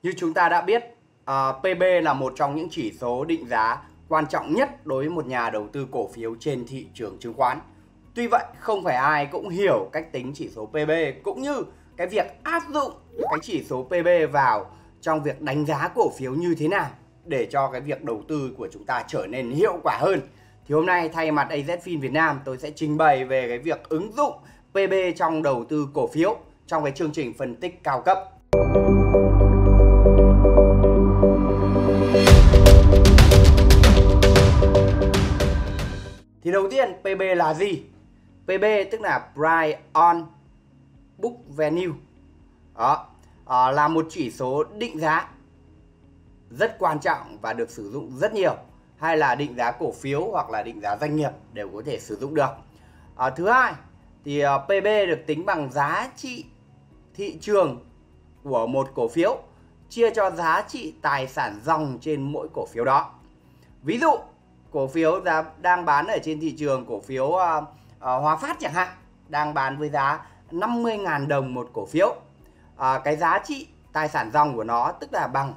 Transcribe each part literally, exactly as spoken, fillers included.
Như chúng ta đã biết, uh, pê bê là một trong những chỉ số định giá quan trọng nhất đối với một nhà đầu tư cổ phiếu trên thị trường chứng khoán. Tuy vậy, không phải ai cũng hiểu cách tính chỉ số pê bê cũng như cái việc áp dụng cái chỉ số pê bê vào trong việc đánh giá cổ phiếu như thế nào để cho cái việc đầu tư của chúng ta trở nên hiệu quả hơn. Thì hôm nay thay mặt a zét Fin Việt Nam, tôi sẽ trình bày về cái việc ứng dụng pê bê trong đầu tư cổ phiếu trong cái chương trình phân tích cao cấp. Thì đầu tiên, pê bê là gì? pê bê tức là Price on Book Value. Đó, à, là một chỉ số định giá rất quan trọng và được sử dụng rất nhiều. Hay là định giá cổ phiếu hoặc là định giá doanh nghiệp đều có thể sử dụng được. À, thứ hai, thì uh, pê bê được tính bằng giá trị thị trường của một cổ phiếu chia cho giá trị tài sản dòng trên mỗi cổ phiếu đó. Ví dụ, cổ phiếu giá đang bán ở trên thị trường, cổ phiếu uh, uh, Hòa Phát chẳng hạn, đang bán với giá năm mươi nghìn đồng một cổ phiếu. Uh, cái giá trị tài sản dòng của nó tức là bằng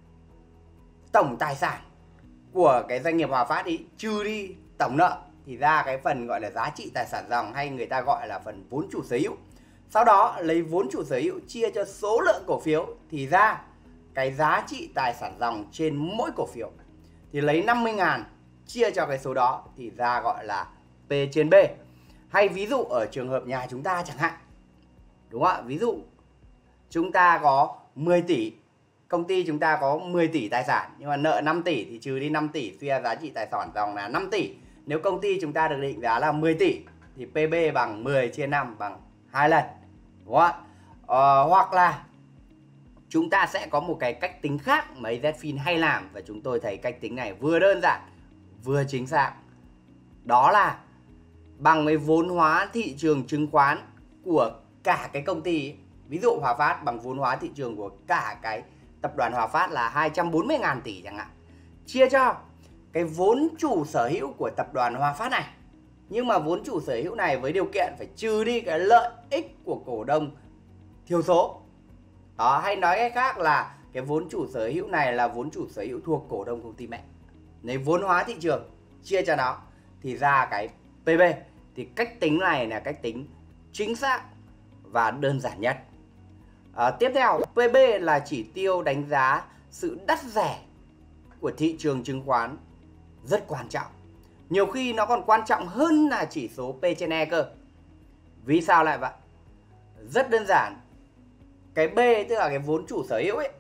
tổng tài sản của cái doanh nghiệp Hòa Phát ý, trừ đi tổng nợ thì ra cái phần gọi là giá trị tài sản dòng, hay người ta gọi là phần vốn chủ sở hữu. Sau đó lấy vốn chủ sở hữu chia cho số lượng cổ phiếu thì ra cái giá trị tài sản dòng trên mỗi cổ phiếu. Thì lấy năm mươi nghìn chia cho cái số đó thì ra gọi là P trên B. Hay ví dụ ở trường hợp nhà chúng ta chẳng hạn, đúng không ạ? Ví dụ chúng ta có mười tỷ, công ty chúng ta có mười tỷ tài sản, nhưng mà nợ năm tỷ thì trừ đi năm tỷ, suy ra giá trị tài sản dòng là năm tỷ. Nếu công ty chúng ta được định giá là mười tỷ thì pê bê bằng mười chia năm bằng hai lần, đúng không ạ? Ờ, hoặc là chúng ta sẽ có một cái cách tính khác mà a zét Fin hay làm, và chúng tôi thấy cách tính này vừa đơn giản vừa chính xác. Đó là bằng với vốn hóa thị trường chứng khoán của cả cái công ty. Ví dụ Hòa Phát bằng vốn hóa thị trường của cả cái tập đoàn Hòa Phát là hai trăm bốn mươi nghìn tỷ chẳng hạn, chia cho cái vốn chủ sở hữu của tập đoàn Hòa Phát này. Nhưng mà vốn chủ sở hữu này với điều kiện phải trừ đi cái lợi ích của cổ đông thiểu số. Đó, hay nói cách khác là cái vốn chủ sở hữu này là vốn chủ sở hữu thuộc cổ đông công ty mẹ. Lấy vốn hóa thị trường chia cho nó thì ra cái pê bê. Thì cách tính này là cách tính chính xác và đơn giản nhất. À, tiếp theo, pê bê là chỉ tiêu đánh giá sự đắt rẻ của thị trường chứng khoán, rất quan trọng. Nhiều khi nó còn quan trọng hơn là chỉ số P trên E cơ. Vì sao lại vậy? Rất đơn giản. Cái B tức là cái vốn chủ sở hữu ấy,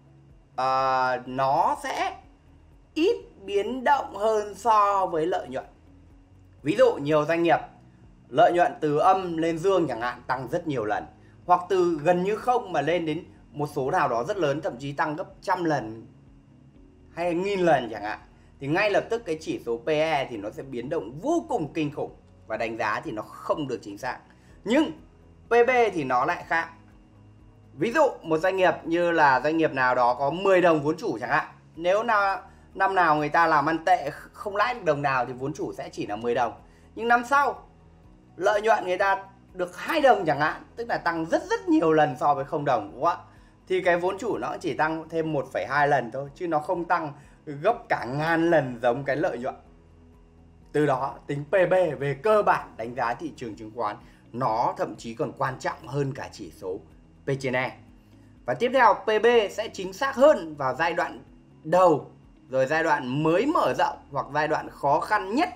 à, nó sẽ ít biến động hơn so với lợi nhuận. Ví dụ nhiều doanh nghiệp lợi nhuận từ âm lên dương chẳng hạn tăng rất nhiều lần, hoặc từ gần như không mà lên đến một số nào đó rất lớn, thậm chí tăng gấp trăm lần hay nghìn lần chẳng hạn, thì ngay lập tức cái chỉ số pê e thì nó sẽ biến động vô cùng kinh khủng và đánh giá thì nó không được chính xác. Nhưng pê bê thì nó lại khác. Ví dụ một doanh nghiệp như là doanh nghiệp nào đó có mười đồng vốn chủ chẳng hạn, nếu nào năm nào người ta làm ăn tệ không lãi được đồng nào thì vốn chủ sẽ chỉ là mười đồng. Nhưng năm sau lợi nhuận người ta được hai đồng chẳng hạn, tức là tăng rất rất nhiều lần so với không đồng, đúng không ạ? Thì cái vốn chủ nó chỉ tăng thêm một phẩy hai lần thôi, chứ nó không tăng gấp cả ngàn lần giống cái lợi nhuận. Từ đó tính pê bê về cơ bản đánh giá thị trường chứng khoán nó thậm chí còn quan trọng hơn cả chỉ số P trên E. Và tiếp theo, pê bê sẽ chính xác hơn vào giai đoạn đầu, rồi giai đoạn mới mở rộng hoặc giai đoạn khó khăn nhất.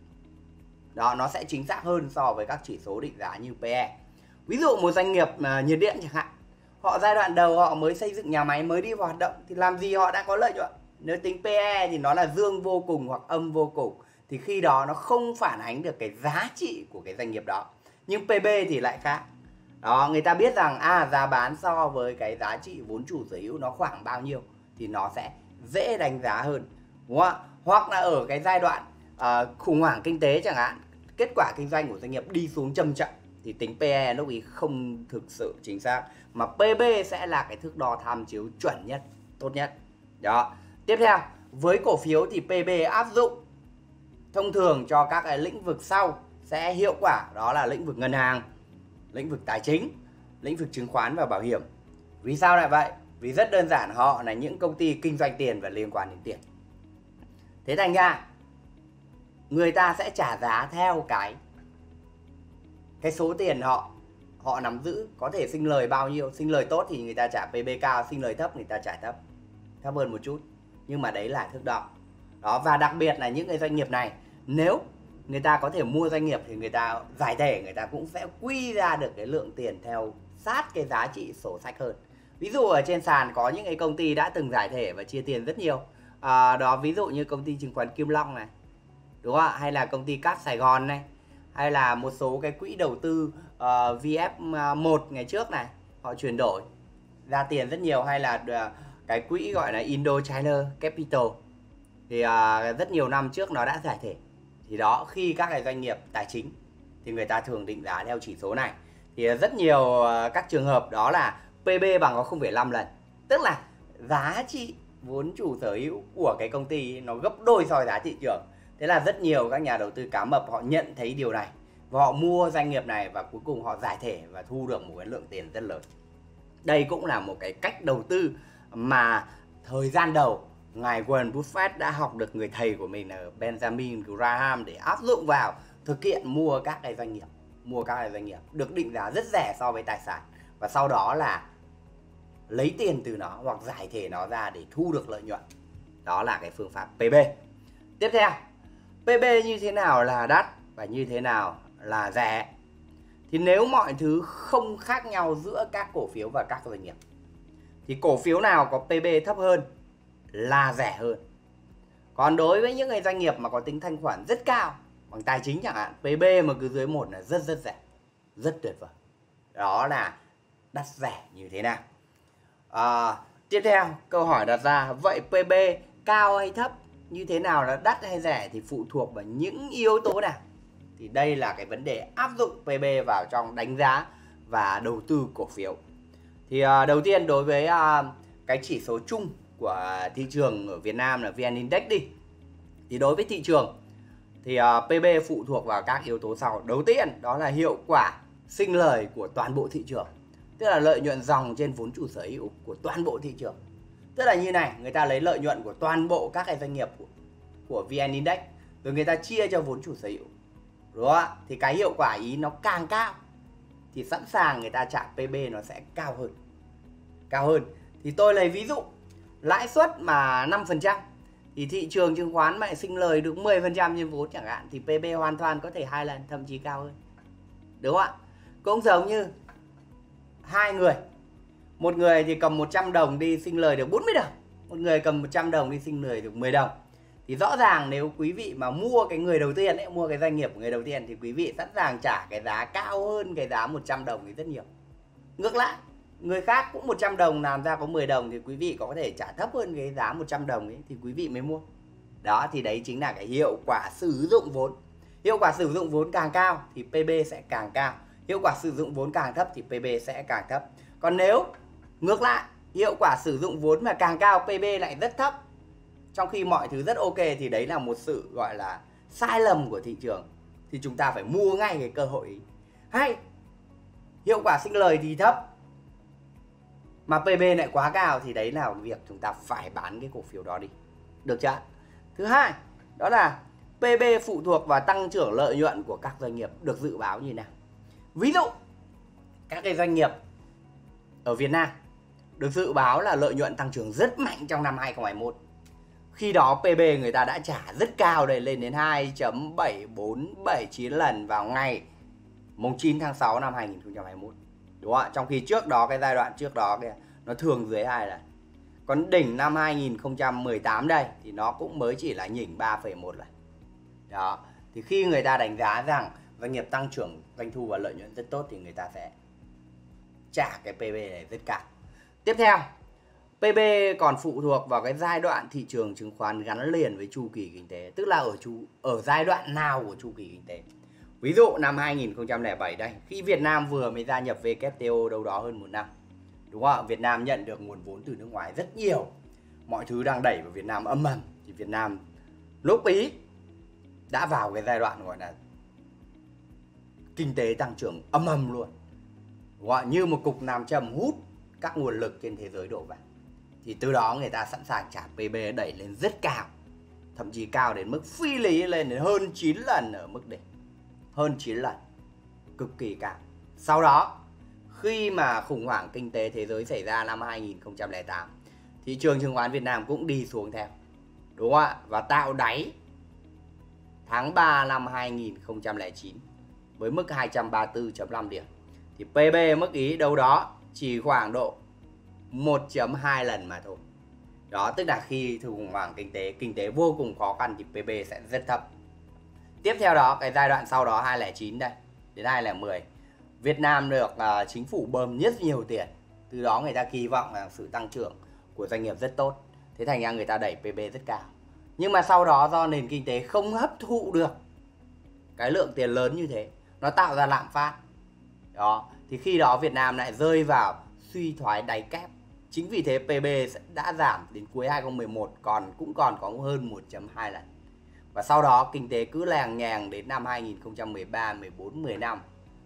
Đó, nó sẽ chính xác hơn so với các chỉ số định giá như pê e. Ví dụ một doanh nghiệp uh, nhiệt điện chẳng hạn, họ giai đoạn đầu họ mới xây dựng nhà máy, mới đi vào hoạt động thì làm gì họ đã có lợi nhuận. Nếu tính pê e thì nó là dương vô cùng hoặc âm vô cùng, thì khi đó nó không phản ánh được cái giá trị của cái doanh nghiệp đó. Nhưng pê bê thì lại khác. Đó, người ta biết rằng à, giá bán so với cái giá trị vốn chủ sở hữu nó khoảng bao nhiêu thì nó sẽ dễ đánh giá hơn, đúng không ạ? Hoặc là ở cái giai đoạn uh, khủng hoảng kinh tế chẳng hạn, kết quả kinh doanh của doanh nghiệp đi xuống trầm trọng thì tính pê e lúc ấy không thực sự chính xác, mà pê bê sẽ là cái thước đo tham chiếu chuẩn nhất, tốt nhất. Đó. Tiếp theo, với cổ phiếu thì pê bê áp dụng thông thường cho các cái lĩnh vực sau sẽ hiệu quả, đó là lĩnh vực ngân hàng, lĩnh vực tài chính, lĩnh vực chứng khoán và bảo hiểm. Vì sao lại vậy? Vì rất đơn giản, họ là những công ty kinh doanh tiền và liên quan đến tiền. Thế thành ra người ta sẽ trả giá theo cái cái số tiền họ họ nắm giữ. Có thể sinh lời bao nhiêu, sinh lời tốt thì người ta trả pê bê cao, sinh lời thấp người ta trả thấp thấp hơn một chút, nhưng mà đấy là thước đo đó. Và đặc biệt là những cái doanh nghiệp này, nếu người ta có thể mua doanh nghiệp thì người ta giải thể, người ta cũng sẽ quy ra được cái lượng tiền theo sát cái giá trị sổ sách hơn. Ví dụ ở trên sàn có những cái công ty đã từng giải thể và chia tiền rất nhiều, à, đó ví dụ như công ty chứng khoán Kim Long này, đúng không ạ, hay là công ty Cát Sài Gòn này, hay là một số cái quỹ đầu tư uh, vê ép một ngày trước này, họ chuyển đổi ra tiền rất nhiều, hay là uh, cái quỹ gọi là Indochina Capital thì uh, rất nhiều năm trước nó đã giải thể. Thì đó, khi các cái doanh nghiệp tài chính thì người ta thường định giá theo chỉ số này. Thì uh, rất nhiều uh, các trường hợp đó là pê bê bằng có không phẩy năm lần, tức là giá trị vốn chủ sở hữu của cái công ty nó gấp đôi so với giá thị trường. Thế là rất nhiều các nhà đầu tư cá mập họ nhận thấy điều này và họ mua doanh nghiệp này, và cuối cùng họ giải thể và thu được một cái lượng tiền rất lớn. Đây cũng là một cái cách đầu tư mà thời gian đầu ngài Warren Buffett đã học được người thầy của mình là Benjamin Graham để áp dụng vào thực hiện mua các cái doanh nghiệp, mua các cái doanh nghiệp được định giá rất rẻ so với tài sản, và sau đó là lấy tiền từ nó hoặc giải thể nó ra để thu được lợi nhuận. Đó là cái phương pháp pê bê. Tiếp theo, pê bê như thế nào là đắt và như thế nào là rẻ? Thì nếu mọi thứ không khác nhau giữa các cổ phiếu và các doanh nghiệp thì cổ phiếu nào có pê bê thấp hơn là rẻ hơn. Còn đối với những cái doanh nghiệp mà có tính thanh khoản rất cao bằng tài chính chẳng hạn, pê bê mà cứ dưới một là rất rất rẻ, rất tuyệt vời. Đó là đắt rẻ như thế nào. À, tiếp theo câu hỏi đặt ra, vậy pê bê cao hay thấp, như thế nào là đắt hay rẻ thì phụ thuộc vào những yếu tố nào? Thì đây là cái vấn đề áp dụng pê bê vào trong đánh giá và đầu tư cổ phiếu. Thì à, đầu tiên đối với à, cái chỉ số chung của thị trường ở Việt Nam là vê en Index đi, thì đối với thị trường thì uh, pê bê phụ thuộc vào các yếu tố sau. Đầu tiên đó là hiệu quả sinh lời của toàn bộ thị trường, tức là lợi nhuận dòng trên vốn chủ sở hữu của toàn bộ thị trường. Tức là như này, người ta lấy lợi nhuận của toàn bộ các cái doanh nghiệp của, của vê en Index rồi người ta chia cho vốn chủ sở hữu. Đó, thì cái hiệu quả ý nó càng cao thì sẵn sàng người ta trả pê bê nó sẽ cao hơn. Cao hơn. Thì tôi lấy ví dụ lãi suất mà năm phần trăm thì thị trường chứng khoán mà sinh lời được mười phần trăm trên vốn chẳng hạn thì pê bê hoàn toàn có thể hai lần, thậm chí cao hơn. Đúng không ạ? Cũng giống như hai người, một người thì cầm một trăm đồng đi sinh lời được bốn mươi đồng, một người cầm một trăm đồng đi sinh lời được mười đồng. Thì rõ ràng nếu quý vị mà mua cái người đầu tiên ấy, mua cái doanh nghiệp của người đầu tiên thì quý vị sẵn sàng trả cái giá cao hơn cái giá một trăm đồng thì rất nhiều. Ngược lại, người khác cũng một trăm đồng làm ra có mười đồng thì quý vị có thể trả thấp hơn cái giá một trăm đồng ấy thì quý vị mới mua. Đó, thì đấy chính là cái hiệu quả sử dụng vốn. Hiệu quả sử dụng vốn càng cao thì pê bê sẽ càng cao. Hiệu quả sử dụng vốn càng thấp thì pê bê sẽ càng thấp. Còn nếu ngược lại, hiệu quả sử dụng vốn mà càng cao, pê bê lại rất thấp, trong khi mọi thứ rất ok, thì đấy là một sự gọi là sai lầm của thị trường. Thì chúng ta phải mua ngay cái cơ hội ấy. Hay hiệu quả sinh lời thì thấp mà pê bê lại quá cao thì đấy là việc chúng ta phải bán cái cổ phiếu đó đi. Được chưa? Thứ hai, đó là pê bê phụ thuộc vào tăng trưởng lợi nhuận của các doanh nghiệp được dự báo như nào. Ví dụ, các cái doanh nghiệp ở Việt Nam được dự báo là lợi nhuận tăng trưởng rất mạnh trong năm hai không hai mốt. Khi đó pê bê người ta đã trả rất cao đây, lên đến hai phẩy bảy bốn bảy chín lần vào ngày mùng chín tháng sáu năm hai không hai mốt. Đúng không ạ? Trong khi trước đó, cái giai đoạn trước đó kìa, nó thường dưới hai lần. Còn đỉnh năm hai không một tám đây thì nó cũng mới chỉ là nhỉnh ba phẩy một lần. Đó, thì khi người ta đánh giá rằng doanh nghiệp tăng trưởng doanh thu và lợi nhuận rất tốt thì người ta sẽ trả cái pê bê này rất cao. Tiếp theo, pê bê còn phụ thuộc vào cái giai đoạn thị trường chứng khoán gắn liền với chu kỳ kinh tế, tức là ở chu ở giai đoạn nào của chu kỳ kinh tế. Ví dụ năm hai không không bảy đây, khi Việt Nam vừa mới gia nhập vê kép tê o đâu đó hơn một năm. Đúng không ạ? Việt Nam nhận được nguồn vốn từ nước ngoài rất nhiều. Mọi thứ đang đẩy vào Việt Nam âm ầm. Thì Việt Nam lúc ý đã vào cái giai đoạn gọi là kinh tế tăng trưởng âm ầm luôn. Đúng không ạ? Như một cục nam châm hút các nguồn lực trên thế giới đổ vào. thì từ đó người ta sẵn sàng trả pê bê đẩy lên rất cao, thậm chí cao đến mức phi lý, lên đến hơn chín lần ở mức đỉnh, hơn chín lần, cực kỳ cao. Sau đó khi mà khủng hoảng kinh tế thế giới xảy ra năm hai nghìn không trăm lẻ tám, thị trường chứng khoán Việt Nam cũng đi xuống theo, đúng không ạ? Và tạo đáy tháng ba năm hai nghìn không trăm lẻ chín với mức hai trăm ba mươi tư phẩy năm điểm. Thì pê bê mức ý đâu đó chỉ khoảng độ một phẩy hai lần mà thôi. Đó, tức là khi khủng hoảng kinh tế, kinh tế vô cùng khó khăn thì pê bê sẽ rất thấp. Tiếp theo đó, cái giai đoạn sau đó hai nghìn không trăm lẻ chín đây đến hai nghìn không trăm mười, Việt Nam được uh, chính phủ bơm rất nhiều tiền. Từ đó người ta kỳ vọng là sự tăng trưởng của doanh nghiệp rất tốt. Thế thành ra người ta đẩy pê bê rất cao. Nhưng mà sau đó do nền kinh tế không hấp thụ được cái lượng tiền lớn như thế, nó tạo ra lạm phát. Đó, thì khi đó Việt Nam lại rơi vào suy thoái đáy kép. Chính vì thế pê bê đã giảm đến cuối hai nghìn không trăm mười một còn cũng còn có hơn một phẩy hai lần. Và sau đó kinh tế cứ làng nhàng đến năm hai nghìn không trăm mười ba, mười bốn, mười lăm,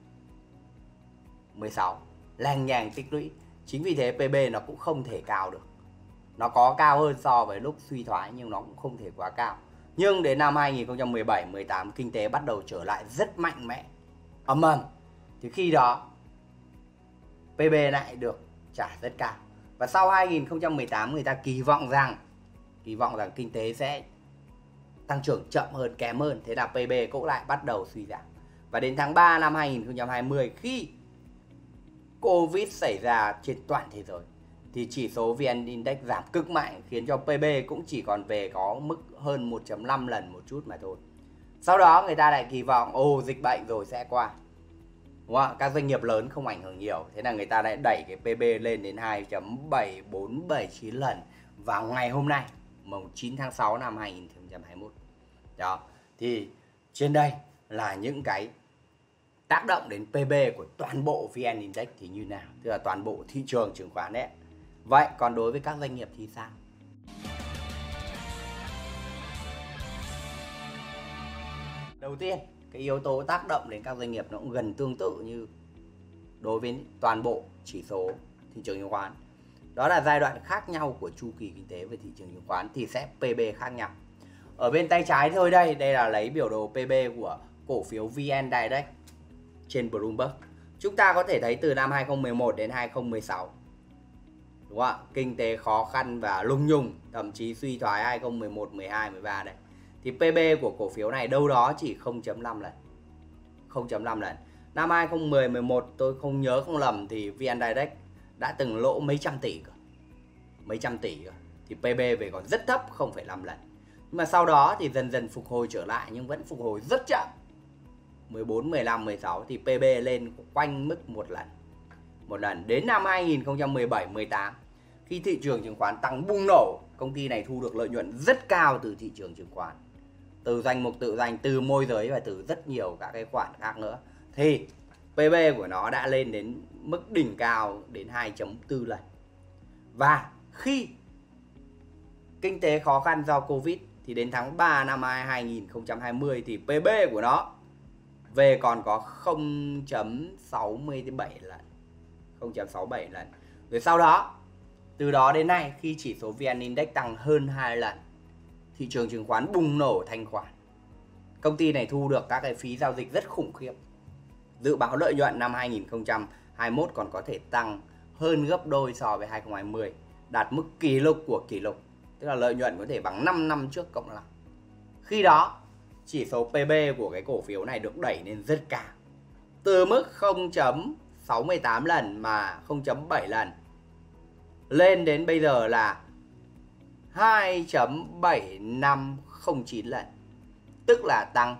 mười sáu, làng nhàng tích lũy. Chính vì thế pê bê nó cũng không thể cao được. Nó có cao hơn so với lúc suy thoái nhưng nó cũng không thể quá cao. Nhưng đến năm hai nghìn không trăm mười bảy, mười tám kinh tế bắt đầu trở lại rất mạnh mẽ, ầm ầm. Thì khi đó pê bê lại được trả rất cao. Và sau hai nghìn không trăm mười tám người ta kỳ vọng rằng kỳ vọng rằng kinh tế sẽ tăng trưởng chậm hơn, kém hơn. Thế là pê bê cũng lại bắt đầu suy giảm. Và đến tháng ba năm hai nghìn không trăm hai mươi, khi Covid xảy ra trên toàn thế giới, thì chỉ số vê en Index giảm cực mạnh, khiến cho pê bê cũng chỉ còn về có mức hơn một phẩy năm lần một chút mà thôi. Sau đó người ta lại kỳ vọng ồ dịch bệnh rồi sẽ qua, đúng không? Các doanh nghiệp lớn không ảnh hưởng nhiều. Thế là người ta lại đẩy cái pê bê lên đến hai phẩy bảy bốn bảy chín lần vào ngày hôm nay, mùng chín tháng sáu năm hai nghìn không trăm hai mươi mốt. Đó, thì trên đây là những cái tác động đến pê bê của toàn bộ vê en Index thì như nào, tức là toàn bộ thị trường chứng khoán đấy. Vậy còn đối với các doanh nghiệp thì sao? Đầu tiên, cái yếu tố tác động đến các doanh nghiệp nó cũng gần tương tự như đối với toàn bộ chỉ số thị trường chứng khoán. Đó là giai đoạn khác nhau của chu kỳ kinh tế về thị trường chứng khoán thì sẽ pê bê khác nhau. Ở bên tay trái thôi đây, đây là lấy biểu đồ pê bê của cổ phiếu vê en Direct trên Bloomberg. Chúng ta có thể thấy từ năm hai nghìn không trăm mười một đến hai nghìn không trăm mười sáu, đúng không ạ? Kinh tế khó khăn và lung nhung, thậm chí suy thoái hai nghìn không trăm mười một, mười hai, mười ba đây. Thì pê bê của cổ phiếu này đâu đó chỉ không phẩy năm lần. không phẩy năm lần. Năm hai nghìn không trăm mười, mười một tôi không nhớ không lầm thì vê en Direct đã từng lỗ mấy trăm tỷ cơ. Mấy trăm tỷ cơ. Thì pê bê về còn rất thấp, không phẩy năm lần. Nhưng mà sau đó thì dần dần phục hồi trở lại nhưng vẫn phục hồi rất chậm. mười bốn, mười lăm, mười sáu thì pê bê lên quanh mức một lần. Một lần đến năm hai nghìn không trăm mười bảy, mười tám, khi thị trường chứng khoán tăng bùng nổ, công ty này thu được lợi nhuận rất cao từ thị trường chứng khoán, từ danh mục tự doanh, từ môi giới và từ rất nhiều các cái khoản khác nữa, thì pê bê của nó đã lên đến mức đỉnh cao đến hai phẩy bốn lần. Và khi kinh tế khó khăn do Covid thì đến tháng ba năm hai nghìn không trăm hai mươi thì pê bê của nó về còn có không phẩy sáu mươi bảy lần. không phẩy sáu mươi bảy lần. Rồi sau đó, từ đó đến nay khi chỉ số vê en Index tăng hơn hai lần, thị trường chứng khoán bùng nổ thanh khoản. Công ty này thu được các cái phí giao dịch rất khủng khiếp. Dự báo lợi nhuận năm hai nghìn không trăm hai mươi mốt còn có thể tăng hơn gấp đôi so với hai nghìn không trăm hai mươi, đạt mức kỷ lục của kỷ lục, tức là lợi nhuận có thể bằng năm năm trước cộng lại. Khi đó, chỉ số pê bê của cái cổ phiếu này được đẩy lên rất cao, từ mức không phẩy sáu mươi tám lần mà không phẩy bảy lần lên đến bây giờ là hai phẩy bảy năm không chín lần, tức là tăng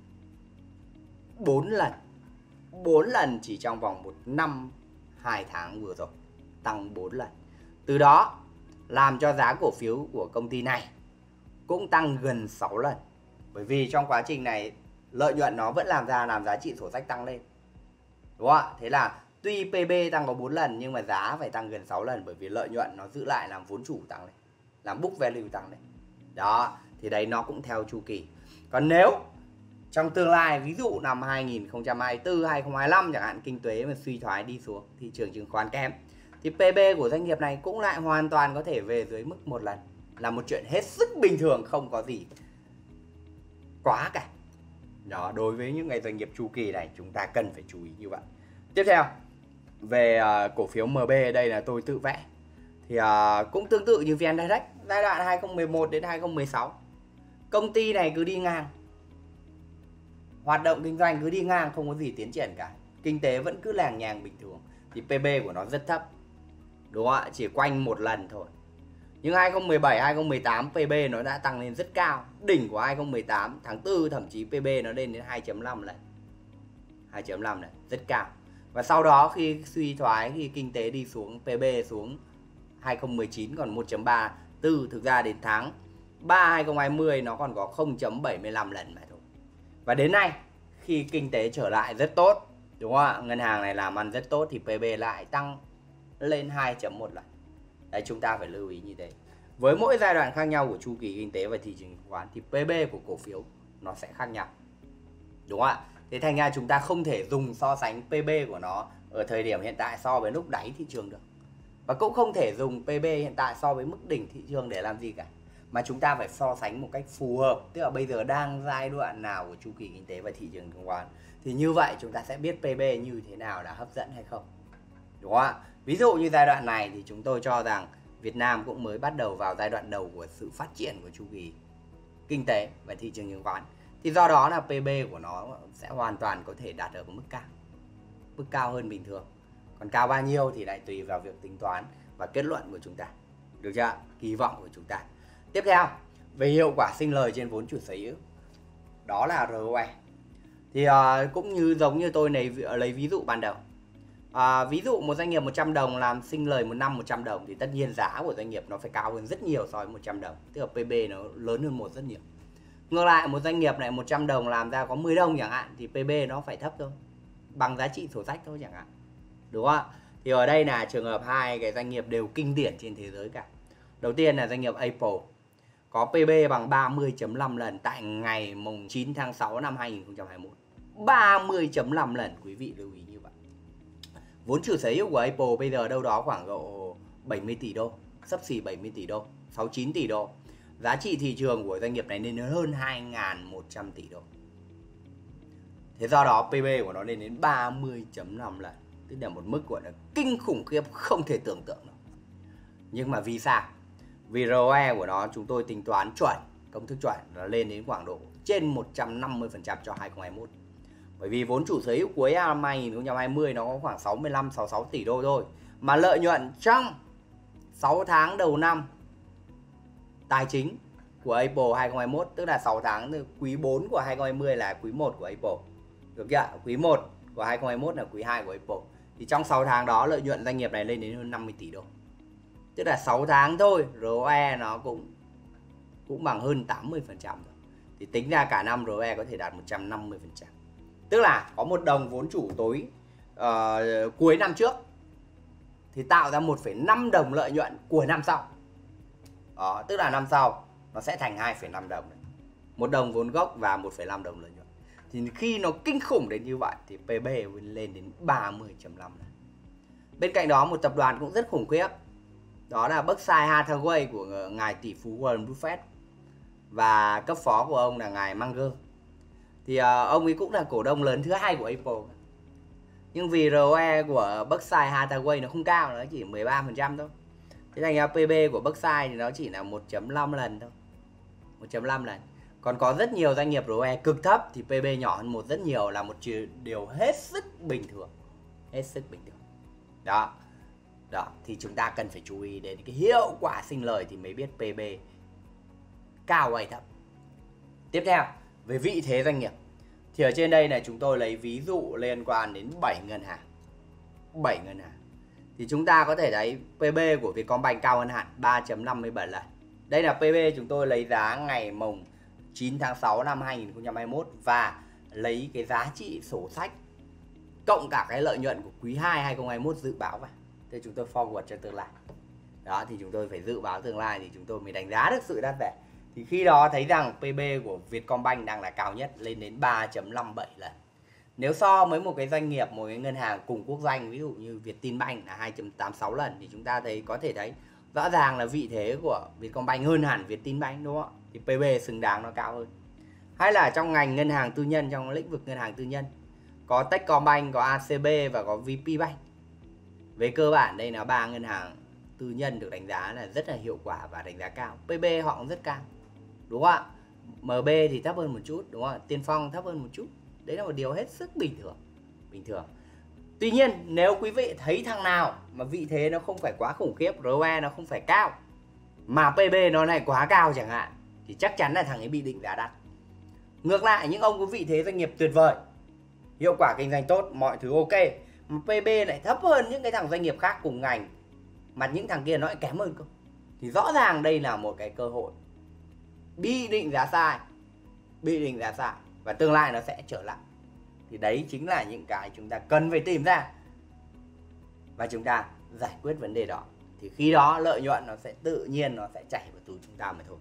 bốn lần. bốn lần chỉ trong vòng một năm hai tháng vừa rồi, tăng bốn lần. Từ đó làm cho giá cổ phiếu của công ty này cũng tăng gần sáu lần. Bởi vì trong quá trình này lợi nhuận nó vẫn làm ra làm giá trị sổ sách tăng lên, đúng không ạ? Thế là tuy pê bê tăng có bốn lần nhưng mà giá phải tăng gần sáu lần, bởi vì lợi nhuận nó giữ lại làm vốn chủ tăng lên, làm book value tăng lên. Đó, thì đấy nó cũng theo chu kỳ. Còn nếu trong tương lai, ví dụ năm hai nghìn không trăm hai mươi tư, hai nghìn không trăm hai mươi lăm chẳng hạn, kinh tế mà suy thoái đi xuống, thị trường chứng khoán kém, thì pê bê của doanh nghiệp này cũng lại hoàn toàn có thể về dưới mức một lần, là một chuyện hết sức bình thường, không có gì quá cả. Đó, đối với những cái doanh nghiệp chu kỳ này chúng ta cần phải chú ý như vậy. Tiếp theo, về uh, cổ phiếu em bê, đây là tôi tự vẽ. Thì uh, cũng tương tự như vê en Direct, giai đoạn hai không một một đến hai không một sáu. Công ty này cứ đi ngang, hoạt động kinh doanh cứ đi ngang, không có gì tiến triển cả. Kinh tế vẫn cứ làng nhàng bình thường. Thì pê bê của nó rất thấp, đúng không ạ? Chỉ quanh một lần thôi. Nhưng hai không một bảy, hai không một tám pê bê nó đã tăng lên rất cao. Đỉnh của hai không một tám tháng tư thậm chí pê bê nó lên đến hai chấm năm lần. hai chấm năm lần, rất cao. Và sau đó khi suy thoái, khi kinh tế đi xuống, pê bê xuống hai không một chín còn một chấm ba tư. Thực ra đến tháng ba hai không hai không nó còn có không chấm bảy mươi lăm lần mà thôi. Và đến nay khi kinh tế trở lại rất tốt, đúng không ạ? Ngân hàng này làm ăn rất tốt thì pê bê lại tăng lên hai chấm một lần. Đấy, chúng ta phải lưu ý như thế. Với mỗi giai đoạn khác nhau của chu kỳ kinh tế và thị trường chứng khoán thì pê bê của cổ phiếu nó sẽ khác nhau, đúng không ạ? Thế thành ra chúng ta không thể dùng so sánh pê bê của nó ở thời điểm hiện tại so với lúc đáy thị trường được. Và cũng không thể dùng pê bê hiện tại so với mức đỉnh thị trường để làm gì cả. Mà chúng ta phải so sánh một cách phù hợp. Tức là bây giờ đang giai đoạn nào của chu kỳ kinh tế và thị trường chứng khoán. Thì như vậy chúng ta sẽ biết pê bê như thế nào là hấp dẫn hay không, đúng không ạ? Ví dụ như giai đoạn này thì chúng tôi cho rằng Việt Nam cũng mới bắt đầu vào giai đoạn đầu của sự phát triển của chu kỳ kinh tế và thị trường chứng khoán. Thì do đó là pê bê của nó sẽ hoàn toàn có thể đạt ở mức cao, mức cao hơn bình thường. Còn cao bao nhiêu thì lại tùy vào việc tính toán và kết luận của chúng ta, được chưa? Kỳ vọng của chúng ta. Tiếp theo, về hiệu quả sinh lời trên vốn chủ sở hữu, đó là rờ o e. Thì uh, cũng như giống như tôi lấy, lấy ví dụ ban đầu. À, ví dụ một doanh nghiệp một trăm đồng làm sinh lời một năm một trăm đồng thì tất nhiên giá của doanh nghiệp nó phải cao hơn rất nhiều so với một trăm đồng. Tức là pê bê nó lớn hơn một rất nhiều. Ngược lại một doanh nghiệp này một trăm đồng làm ra có mười đồng chẳng hạn thì pê bê nó phải thấp thôi, bằng giá trị sổ sách thôi chẳng hạn, đúng không ạ? Thì ở đây là trường hợp hai cái doanh nghiệp đều kinh điển trên thế giới cả. Đầu tiên là doanh nghiệp Apple có pê bê bằng ba mươi chấm năm lần tại ngày mùng chín tháng sáu năm hai nghìn không trăm hai mươi mốt. ba mươi chấm năm lần, quý vị lưu ý như vậy. Vốn chủ sở hữu của Apple bây giờ đâu đó khoảng độ bảy mươi tỷ đô, xấp xỉ bảy mươi tỷ đô, sáu mươi chín tỷ đô. Giá trị thị trường của doanh nghiệp này lên đến hơn hai nghìn một trăm tỷ đô. Thế do đó pê bê của nó lên đến ba mươi chấm năm lần. Tức là một mức gọi là kinh khủng khiếp, không thể tưởng tượng được. Nhưng mà vì sao? Vì rờ o e của nó chúng tôi tính toán chuẩn, công thức chuẩn là lên đến khoảng độ trên một trăm năm mươi phần trăm cho hai không hai mốt. Bởi vì vốn chủ sở hữu cuối năm hai nghìn không trăm hai mươi nó có khoảng sáu mươi lăm sáu mươi sáu tỷ đô thôi. Mà lợi nhuận trong sáu tháng đầu năm tài chính của Apple hai không hai mốt, tức là sáu tháng từ quý bốn của hai không hai không là quý một của Apple, được chưa? Quý một của hai không hai mốt là quý hai của Apple. Thì trong sáu tháng đó lợi nhuận doanh nghiệp này lên đến hơn năm mươi tỷ đô. Tức là sáu tháng thôi, rờ o e nó cũng cũng bằng hơn tám mươi phần trăm rồi. Thì tính ra cả năm rờ o e có thể đạt một trăm năm mươi phần trăm. Tức là có một đồng vốn chủ tối uh, cuối năm trước thì tạo ra một phẩy năm đồng lợi nhuận của năm sau. Đó, tức là năm sau nó sẽ thành hai phẩy năm đồng này. Một đồng vốn gốc và một phẩy năm đồng lợi nhuận. Thì khi nó kinh khủng đến như vậy thì pê bê lên đến ba mươi chấm năm này. Bên cạnh đó một tập đoàn cũng rất khủng khiếp. Đó là Berkshire Hathaway của ngài tỷ phú Warren Buffett và cấp phó của ông là ngài Munger. Thì uh, ông ấy cũng là cổ đông lớn thứ hai của Apple. Nhưng vì rờ o e của Berkshire Hathaway nó không cao, nó chỉ mười ba phần trăm thôi. Thế thành ra pê bê của Berkshire thì nó chỉ là một chấm năm lần thôi. một chấm năm lần. Còn có rất nhiều doanh nghiệp rờ o e cực thấp thì pê bê nhỏ hơn một rất nhiều, là một điều hết sức bình thường. Hết sức bình thường. Đó. Đó, thì chúng ta cần phải chú ý đến cái hiệu quả sinh lời thì mới biết pê bê cao hay thấp. Tiếp theo, về vị thế doanh nghiệp. Thì ở trên đây này chúng tôi lấy ví dụ liên quan đến bảy ngân hàng. bảy ngân hàng. Thì chúng ta có thể thấy pê bê của Vietcombank cao hơn hẳn ba chấm năm mươi bảy lần. Đây là pê bê chúng tôi lấy giá ngày mùng chín tháng sáu năm hai nghìn không trăm hai mươi mốt và lấy cái giá trị sổ sách cộng cả cái lợi nhuận của quý hai hai không hai mốt dự báo vào. Thế chúng tôi forward cho tương lai. Đó, thì chúng tôi phải dự báo tương lai thì chúng tôi mới đánh giá được sự đắt rẻ. Thì khi đó thấy rằng pê bê của Vietcombank đang là cao nhất, lên đến ba chấm năm mươi bảy lần. Nếu so với một cái doanh nghiệp, một cái ngân hàng cùng quốc doanh, ví dụ như Vietinbank là hai phẩy tám mươi sáu lần, thì chúng ta thấy có thể thấy rõ ràng là vị thế của Vietcombank hơn hẳn Vietinbank, đúng không ạ? Thì pê bê xứng đáng nó cao hơn. Hay là trong ngành ngân hàng tư nhân, trong lĩnh vực ngân hàng tư nhân, có Techcombank, có a xê bê và có vê pê Bank. Về cơ bản đây là ba ngân hàng tư nhân được đánh giá là rất là hiệu quả và đánh giá cao. pê bê họ cũng rất cao, đúng không ạ? em bê thì thấp hơn một chút, đúng không ạ? Tiên Phong thấp hơn một chút. Đấy là một điều hết sức bình thường. Bình thường. Tuy nhiên nếu quý vị thấy thằng nào mà vị thế nó không phải quá khủng khiếp, rờ o e nó không phải cao, mà pê bê nó lại quá cao chẳng hạn, thì chắc chắn là thằng ấy bị định giá đắt. Ngược lại, những ông có vị thế doanh nghiệp tuyệt vời, hiệu quả kinh doanh tốt, mọi thứ ok, mà pê bê lại thấp hơn những cái thằng doanh nghiệp khác cùng ngành, mà những thằng kia nó lại kém hơn cơ, thì rõ ràng đây là một cái cơ hội bị định giá sai, bị định giá sai và tương lai nó sẽ trở lại. Thì đấy chính là những cái chúng ta cần phải tìm ra và chúng ta giải quyết vấn đề đó. Thì khi đó lợi nhuận nó sẽ tự nhiên nó sẽ chảy vào túi chúng ta mà thôi.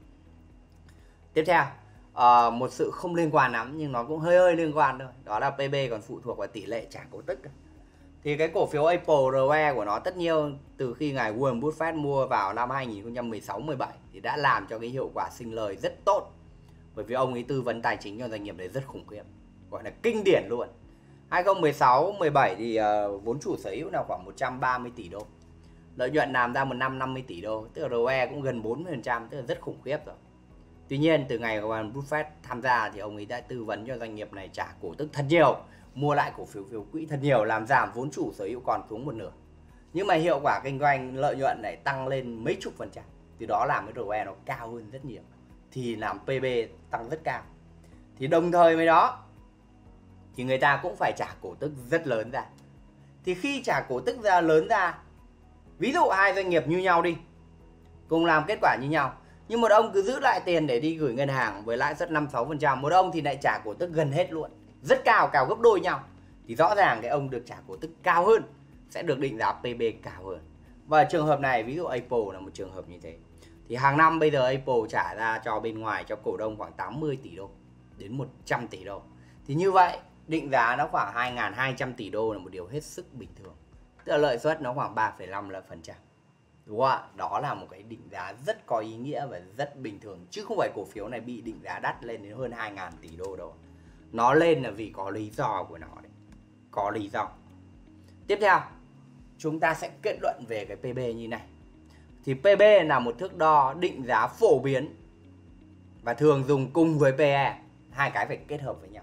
Tiếp theo, uh, một sự không liên quan lắm nhưng nó cũng hơi hơi liên quan thôi, đó là pê bê còn phụ thuộc vào tỷ lệ trả cổ tức. Thì cái cổ phiếu Apple, rờ o e của nó tất nhiên từ khi ngài Warren Buffett mua vào năm hai nghìn không trăm mười sáu mười bảy thì đã làm cho cái hiệu quả sinh lời rất tốt. Bởi vì ông ấy tư vấn tài chính cho doanh nghiệp đấy rất khủng khiếp, gọi là kinh điển luôn. hai nghìn không trăm mười sáu mười bảy thì uh, vốn chủ sở hữu là khoảng một trăm ba mươi tỷ đô. Lợi nhuận làm ra một năm năm mươi tỷ đô, tức là rờ o e cũng gần bốn mươi phần trăm, tức là rất khủng khiếp rồi. Tuy nhiên từ ngày Warren Buffett tham gia thì ông ấy đã tư vấn cho doanh nghiệp này trả cổ tức thật nhiều, mua lại cổ phiếu phiếu quỹ thật nhiều, làm giảm vốn chủ sở hữu còn xuống một nửa. Nhưng mà hiệu quả kinh doanh, lợi nhuận lại tăng lên mấy chục phần trăm. Từ đó làm cái rờ o e nó cao hơn rất nhiều, thì làm pê bê tăng rất cao. Thì đồng thời với đó thì người ta cũng phải trả cổ tức rất lớn ra. Thì khi trả cổ tức ra lớn ra, ví dụ hai doanh nghiệp như nhau đi, cùng làm kết quả như nhau, nhưng một ông cứ giữ lại tiền để đi gửi ngân hàng với lãi suất năm sáu phần trăm, một ông thì lại trả cổ tức gần hết luôn, rất cao, cao gấp đôi nhau. Thì rõ ràng cái ông được trả cổ tức cao hơn sẽ được định giá pê bê cao hơn. Và trường hợp này, ví dụ Apple là một trường hợp như thế. Thì hàng năm bây giờ Apple trả ra cho bên ngoài, cho cổ đông khoảng tám mươi tỷ đô đến một trăm tỷ đô. Thì như vậy định giá nó khoảng hai nghìn hai trăm tỷ đô là một điều hết sức bình thường. Tức là lợi suất nó khoảng ba phẩy năm phần trăm. Đúng không ạ? Đó là một cái định giá rất có ý nghĩa và rất bình thường. Chứ không phải cổ phiếu này bị định giá đắt lên đến hơn hai nghìn tỷ đô đâu. Nó lên là vì có lý do của nó đấy. Có lý do. Tiếp theo, chúng ta sẽ kết luận về cái pê bê như này. Thì pê bê là một thước đo định giá phổ biến và thường dùng cùng với pê e. Hai cái phải kết hợp với nhau.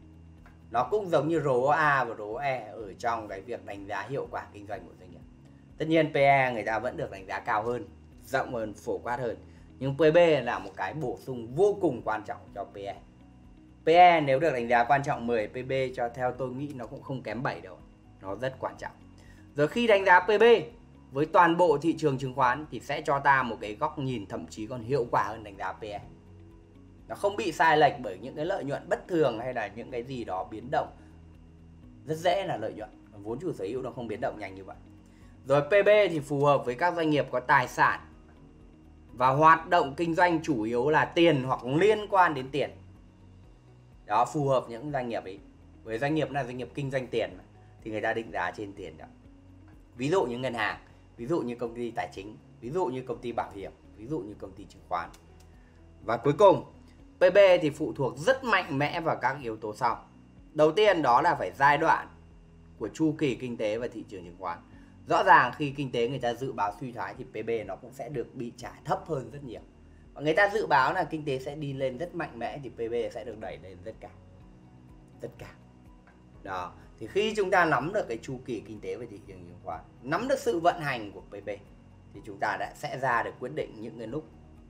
Nó cũng giống như rờ o a và rờ o e ở trong cái việc đánh giá hiệu quả kinh doanh của doanh nghiệp. Tất nhiên pê e người ta vẫn được đánh giá cao hơn, rộng hơn, phổ quát hơn. Nhưng pê bê là một cái bổ sung vô cùng quan trọng cho pê e. pê e nếu được đánh giá quan trọng mười, pê bê cho theo tôi nghĩ nó cũng không kém bảy đâu. Nó rất quan trọng. Rồi khi đánh giá pê bê với toàn bộ thị trường chứng khoán thì sẽ cho ta một cái góc nhìn thậm chí còn hiệu quả hơn đánh giá pê e. Nó không bị sai lệch bởi những cái lợi nhuận bất thường hay là những cái gì đó biến động. Rất dễ là lợi nhuận, vốn chủ sở hữu nó không biến động nhanh như vậy. Rồi pê bê thì phù hợp với các doanh nghiệp có tài sản và hoạt động kinh doanh chủ yếu là tiền hoặc liên quan đến tiền. Đó, phù hợp những doanh nghiệp ấy. Với doanh nghiệp là doanh nghiệp kinh doanh tiền mà, thì người ta định giá trên tiền đó. Ví dụ như ngân hàng, ví dụ như công ty tài chính, ví dụ như công ty bảo hiểm, ví dụ như công ty chứng khoán. Và cuối cùng, pê bê thì phụ thuộc rất mạnh mẽ vào các yếu tố sau. Đầu tiên đó là phải giai đoạn của chu kỳ kinh tế và thị trường chứng khoán. Rõ ràng khi kinh tế người ta dự báo suy thoái thì pê bê nó cũng sẽ được bị trả thấp hơn rất nhiều. Và người ta dự báo là kinh tế sẽ đi lên rất mạnh mẽ thì pê bê sẽ được đẩy lên rất cao. Rất cao. Đó, thì khi chúng ta nắm được cái chu kỳ kinh tế và thị trường chứng khoán, nắm được sự vận hành của pê bê thì chúng ta đã sẽ ra được quyết định những cái lúc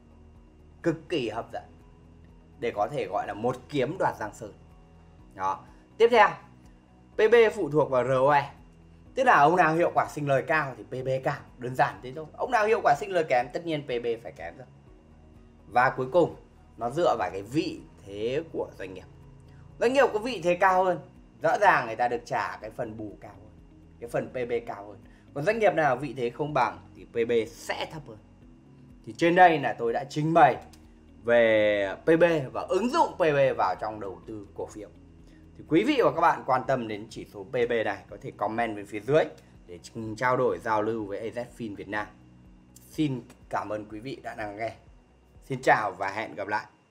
cực kỳ hấp dẫn để có thể gọi là một kiếm đoạt Giang Sơn. Đó. Tiếp theo, pê bê phụ thuộc vào rờ o e. Tức là ông nào hiệu quả sinh lời cao thì pê bê cao, đơn giản thế thôi. Ông nào hiệu quả sinh lời kém tất nhiên pê bê phải kém rồi. Và cuối cùng, nó dựa vào cái vị thế của doanh nghiệp. Doanh nghiệp có vị thế cao hơn, rõ ràng người ta được trả cái phần bù cao hơn, cái phần pê bê cao hơn. Còn doanh nghiệp nào vị thế không bằng thì pê bê sẽ thấp hơn. Thì trên đây là tôi đã trình bày về pê bê và ứng dụng pê bê vào trong đầu tư cổ phiếu. Thì quý vị và các bạn quan tâm đến chỉ số pê bê này có thể comment bên phía dưới để trao đổi giao lưu với a dét Fin Việt Nam. Xin cảm ơn quý vị đã lắng nghe. Xin chào và hẹn gặp lại.